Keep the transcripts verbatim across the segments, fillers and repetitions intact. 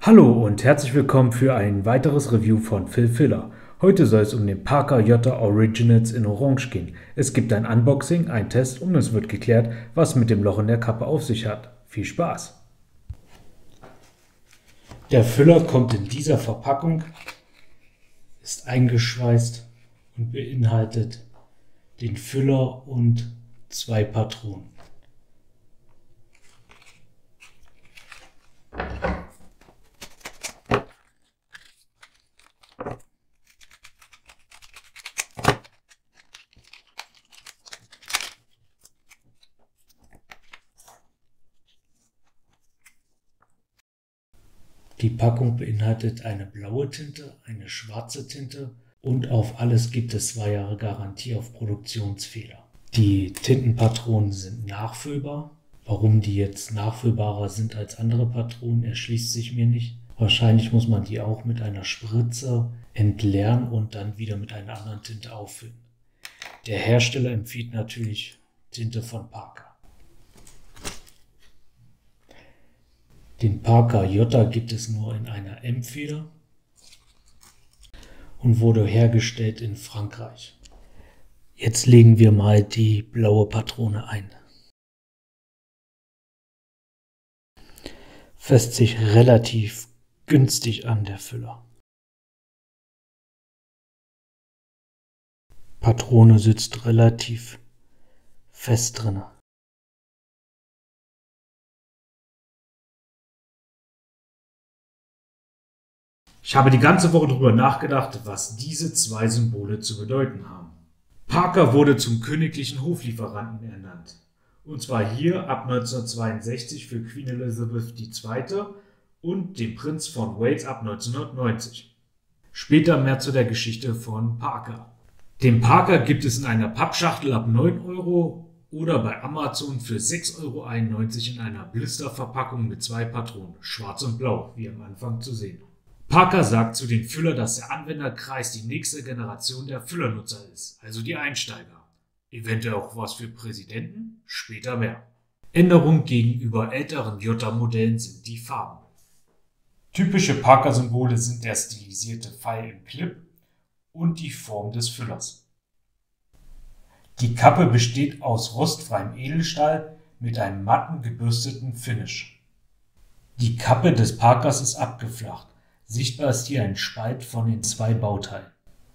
Hallo und herzlich willkommen für ein weiteres Review von Phil Filler. Heute soll es um den Parker Jota Originals in Orange gehen. Es gibt ein Unboxing, einen Test und es wird geklärt, was mit dem Loch in der Kappe auf sich hat. Viel Spaß! Der Füller kommt in dieser Verpackung, ist eingeschweißt und beinhaltet den Füller und zwei Patronen. Die Packung beinhaltet eine blaue Tinte, eine schwarze Tinte und auf alles gibt es zwei Jahre Garantie auf Produktionsfehler. Die Tintenpatronen sind nachfüllbar. Warum die jetzt nachfüllbarer sind als andere Patronen, erschließt sich mir nicht. Wahrscheinlich muss man die auch mit einer Spritze entleeren und dann wieder mit einer anderen Tinte auffüllen. Der Hersteller empfiehlt natürlich Tinte von Parker. Den Parker Jota gibt es nur in einer M-Feder und wurde hergestellt in Frankreich. Jetzt legen wir mal die blaue Patrone ein. Fässt sich relativ günstig an, der Füller. Patrone sitzt relativ fest drin. Ich habe die ganze Woche darüber nachgedacht, was diese zwei Symbole zu bedeuten haben. Parker wurde zum königlichen Hoflieferanten ernannt. Und zwar hier ab neunzehnhundertzweiundsechzig für Queen Elizabeth die Zweite und den Prinz von Wales ab neunzehnhundertneunzig. Später mehr zu der Geschichte von Parker. Den Parker gibt es in einer Pappschachtel ab neun Euro oder bei Amazon für sechs Euro einundneunzig in einer Blisterverpackung mit zwei Patronen, schwarz und blau, wie am Anfang zu sehen. Parker sagt zu den Füller, dass der Anwenderkreis die nächste Generation der Füllernutzer ist, also die Einsteiger. Eventuell auch was für Präsidenten, später mehr. Änderung gegenüber älteren Jota-Modellen sind die Farben. Typische Parker-Symbole sind der stilisierte Pfeil im Clip und die Form des Füllers. Die Kappe besteht aus rostfreiem Edelstahl mit einem matten gebürsteten Finish. Die Kappe des Parkers ist abgeflacht. Sichtbar ist hier ein Spalt von den zwei Bauteilen.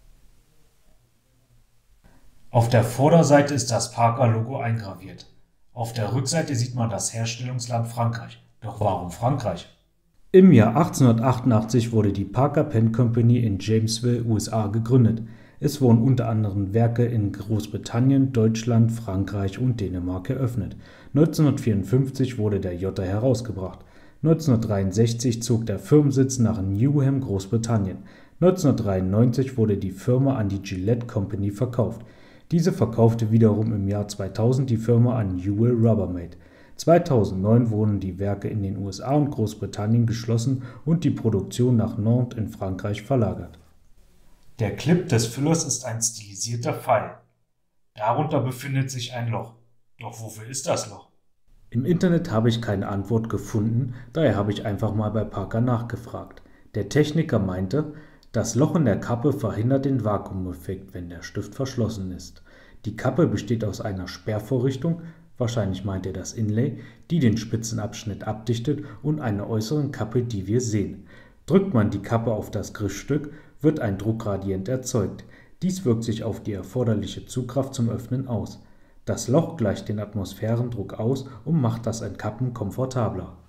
Auf der Vorderseite ist das Parker-Logo eingraviert. Auf der Rückseite sieht man das Herstellungsland Frankreich. Doch warum Frankreich? Im Jahr achtzehnhundertachtundachtzig wurde die Parker Pen Company in Jamesville, U S A gegründet. Es wurden unter anderem Werke in Großbritannien, Deutschland, Frankreich und Dänemark eröffnet. neunzehnhundertvierundfünfzig wurde der Jota herausgebracht. neunzehnhundertdreiundsechzig zog der Firmensitz nach Newham, Großbritannien. neunzehnhundertdreiundneunzig wurde die Firma an die Gillette Company verkauft. Diese verkaufte wiederum im Jahr zweitausend die Firma an Newell Rubbermaid. zweitausendneun wurden die Werke in den U S A und Großbritannien geschlossen und die Produktion nach Nantes in Frankreich verlagert. Der Clip des Füllers ist ein stilisierter Pfeil. Darunter befindet sich ein Loch. Doch wofür ist das Loch? Im Internet habe ich keine Antwort gefunden, daher habe ich einfach mal bei Parker nachgefragt. Der Techniker meinte, das Loch in der Kappe verhindert den Vakuumeffekt, wenn der Stift verschlossen ist. Die Kappe besteht aus einer Sperrvorrichtung, wahrscheinlich meint er das Inlay, die den Spitzenabschnitt abdichtet und einer äußeren Kappe, die wir sehen. Drückt man die Kappe auf das Griffstück, wird ein Druckgradient erzeugt. Dies wirkt sich auf die erforderliche Zugkraft zum Öffnen aus. Das Loch gleicht den Atmosphärendruck aus und macht das Entkappen komfortabler.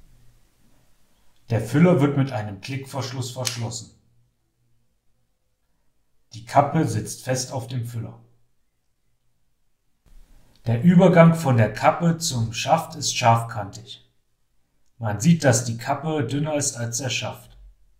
Der Füller wird mit einem Klickverschluss verschlossen. Die Kappe sitzt fest auf dem Füller. Der Übergang von der Kappe zum Schaft ist scharfkantig. Man sieht, dass die Kappe dünner ist als der Schaft.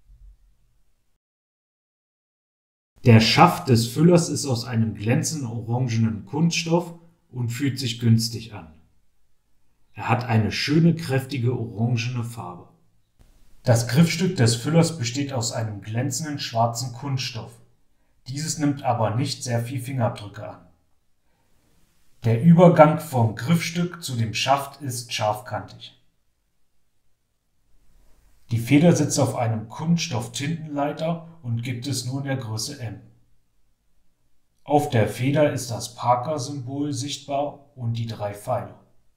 Der Schaft des Füllers ist aus einem glänzenden orangenen Kunststoff und fühlt sich günstig an. Er hat eine schöne, kräftige orangene Farbe. Das Griffstück des Füllers besteht aus einem glänzenden schwarzen Kunststoff. Dieses nimmt aber nicht sehr viel Fingerabdrücke an. Der Übergang vom Griffstück zu dem Schaft ist scharfkantig. Die Feder sitzt auf einem Kunststoff-Tintenleiter und gibt es nur in der Größe M. Auf der Feder ist das Parker-Symbol sichtbar und die drei Pfeile.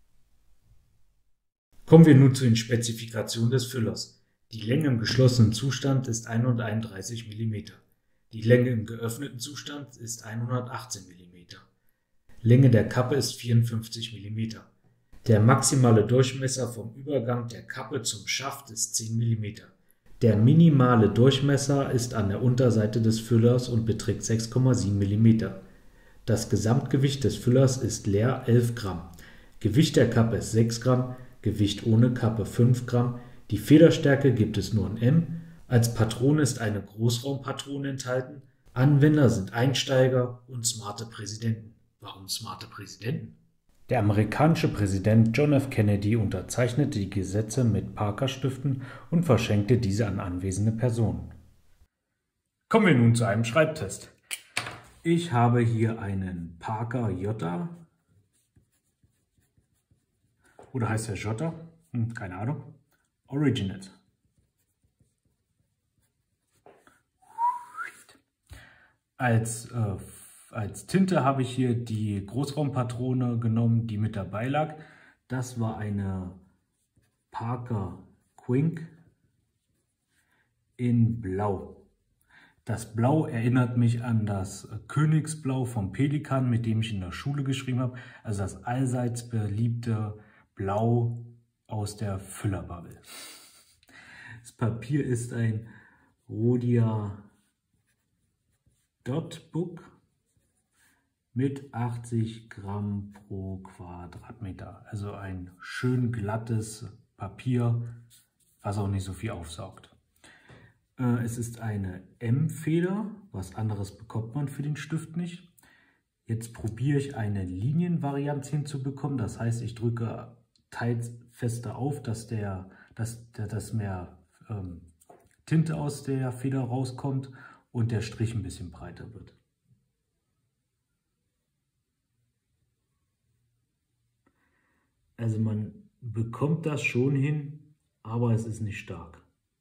Kommen wir nun zu den Spezifikationen des Füllers. Die Länge im geschlossenen Zustand ist hunderteinunddreißig Millimeter. Die Länge im geöffneten Zustand ist hundertachtzehn Millimeter. Länge der Kappe ist vierundfünfzig Millimeter. Der maximale Durchmesser vom Übergang der Kappe zum Schaft ist zehn Millimeter. Der minimale Durchmesser ist an der Unterseite des Füllers und beträgt sechs Komma sieben Millimeter. Das Gesamtgewicht des Füllers ist leer elf Gramm. Gewicht der Kappe ist sechs Gramm, Gewicht ohne Kappe fünf Gramm. Die Federstärke gibt es nur in M. Als Patrone ist eine Großraumpatrone enthalten. Anwender sind Einsteiger und smarte Präsidenten. Warum smarte Präsidenten? Der amerikanische Präsident John F. Kennedy unterzeichnete die Gesetze mit Parker-Stiften und verschenkte diese an anwesende Personen. Kommen wir nun zu einem Schreibtest. Ich habe hier einen Parker Jota. Oder heißt der Jota? Hm, keine Ahnung. Original. Als, äh, als Tinte habe ich hier die Großraumpatrone genommen, die mit dabei lag. Das war eine Parker Quink in Blau. Das Blau erinnert mich an das Königsblau vom Pelikan, mit dem ich in der Schule geschrieben habe. Also das allseits beliebte Blau aus der Füllerbubble. Das Papier ist ein Rhodia Dot Book mit achtzig Gramm pro Quadratmeter. Also ein schön glattes Papier, was auch nicht so viel aufsaugt. Äh, es ist eine M-Feder, was anderes bekommt man für den Stift nicht. Jetzt probiere ich eine Linienvarianz hinzubekommen. Das heißt, ich drücke teils fester auf, dass, der, dass, der, dass mehr ähm, Tinte aus der Feder rauskommt und der Strich ein bisschen breiter wird. Also man bekommt das schon hin, aber es ist nicht stark.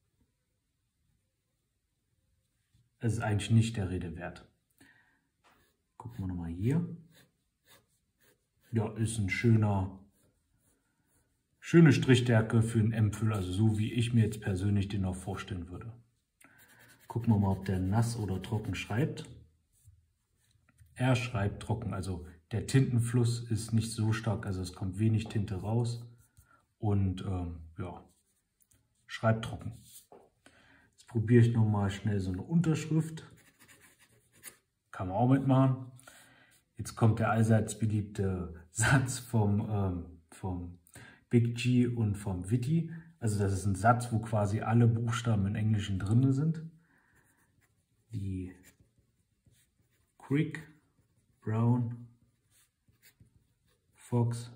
Es ist eigentlich nicht der Rede wert. Gucken wir nochmal hier. Ja, ist ein schöner, schöne Strichstärke für einen M-Füller, also so wie ich mir jetzt persönlich den noch vorstellen würde. Gucken wir mal, ob der nass oder trocken schreibt. Er schreibt trocken, also der Tintenfluss ist nicht so stark, also es kommt wenig Tinte raus und ähm, ja, schreibt trocken. Jetzt probiere ich nochmal schnell so eine Unterschrift. Kann man auch mitmachen. Jetzt kommt der allseits beliebte Satz vom, ähm, vom Big G und vom Witty. Also das ist ein Satz, wo quasi alle Buchstaben im Englischen drin sind. Die Creek, Brown, Fox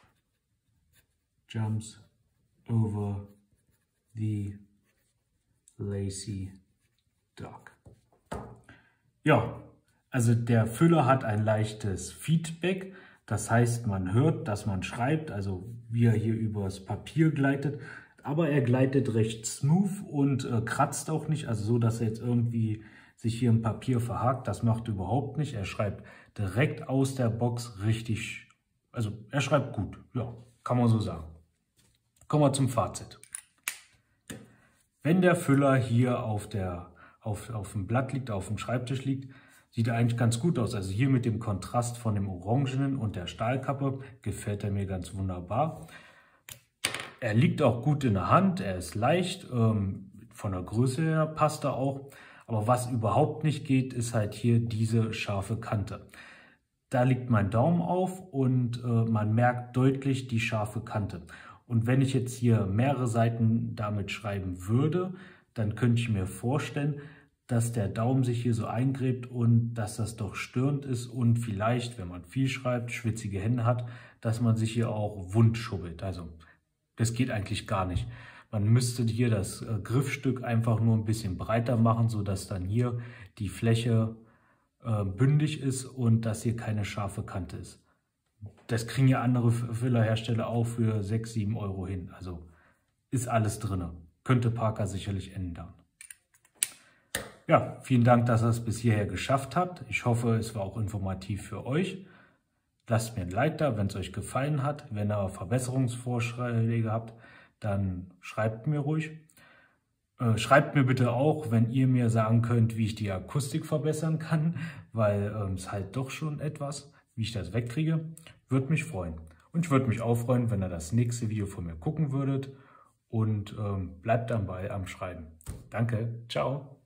jumps over the lazy dog. Ja, also der Füller hat ein leichtes Feedback. Das heißt, man hört, dass man schreibt, also wie er hier übers Papier gleitet. Aber er gleitet recht smooth und äh, kratzt auch nicht, also so, dass er jetzt irgendwie sich hier im Papier verhakt. Das macht er überhaupt nicht. Er schreibt direkt aus der Box richtig, also er schreibt gut, ja, kann man so sagen. Kommen wir zum Fazit. Wenn der Füller hier auf, der, auf, auf dem Blatt liegt, auf dem Schreibtisch liegt, sieht er eigentlich ganz gut aus. Also hier mit dem Kontrast von dem Orangenen und der Stahlkappe gefällt er mir ganz wunderbar. Er liegt auch gut in der Hand, er ist leicht, ähm, von der Größe her passt er auch. Aber was überhaupt nicht geht, ist halt hier diese scharfe Kante. Da liegt mein Daumen auf und äh, man merkt deutlich die scharfe Kante. Und wenn ich jetzt hier mehrere Seiten damit schreiben würde, dann könnte ich mir vorstellen, dass der Daumen sich hier so eingräbt und dass das doch störend ist und vielleicht, wenn man viel schreibt, schwitzige Hände hat, dass man sich hier auch wund schubbelt. Also das geht eigentlich gar nicht. Man müsste hier das äh, Griffstück einfach nur ein bisschen breiter machen, sodass dann hier die Fläche äh, bündig ist und dass hier keine scharfe Kante ist. Das kriegen ja andere Füllerhersteller auch für sechs, sieben Euro hin. Also ist alles drin. könnte Parker sicherlich ändern. Ja, vielen Dank, dass ihr es bis hierher geschafft habt. Ich hoffe, es war auch informativ für euch. Lasst mir ein Like da, wenn es euch gefallen hat. Wenn ihr Verbesserungsvorschläge habt, dann schreibt mir ruhig. Äh, schreibt mir bitte auch, wenn ihr mir sagen könnt, wie ich die Akustik verbessern kann, weil ähm, es halt doch schon etwas, wie ich das wegkriege. Würde mich freuen. Und ich würde mich auch freuen, wenn ihr das nächste Video von mir gucken würdet. Und ähm, bleibt dabei am Schreiben. Danke, ciao.